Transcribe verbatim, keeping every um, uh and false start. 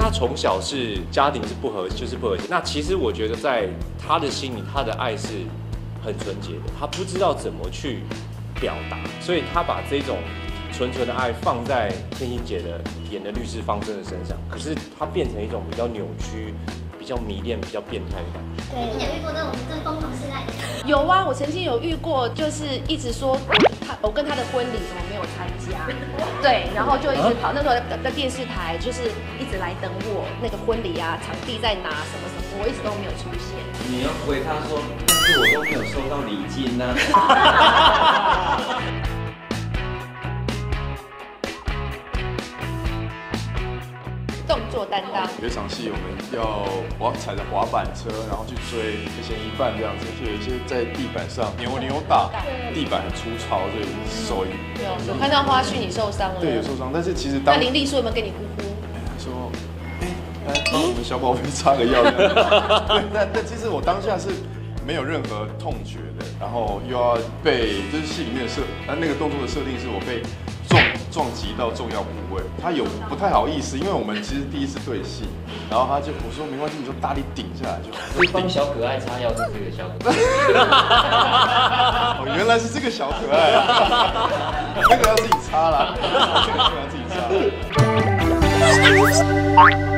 他从小是家庭是不和，就是不和谐。那其实我觉得在他的心里，他的爱是很纯洁的，他不知道怎么去表达，所以他把这种纯纯的爱放在天心姐的演的律师方针的身上，可是他变成一种比较扭曲、比较迷恋、比较变态的感觉。 对，你有遇过这种跟疯狂示爱的？ 有啊，我曾经有遇过，就是一直说他我跟他的婚礼怎么没有参加，对，然后就一直跑，那时候在电视台就是一直来等我那个婚礼啊，场地在哪什么什么，我一直都没有出现。 你要回他说，但是我都没有收到礼金呢、 动作担当， 有一场戏我们要我要踩着滑板车，然后去追嫌疑犯这样子，就有一些在地板上扭扭打，地板很粗糙，所以手有有看到花絮你受伤了， 对有受伤，但是其实当那林丽树有没有跟你呼呼？ 说，哎、来帮我们小宝贝擦个药。对，但但其实我当下是没有任何痛觉的，然后又要被就是戏里面的设，呃那个动作的设定是我被撞撞击到重要部位，他有不太好意思，因为我们其实第一次对戏，然后他就我说没关系，你就大力顶下来就好。 所以帮小可爱擦药是这个小可爱。 哦，原来是这个小可爱啊，那个要自己擦啦，这个要自己擦。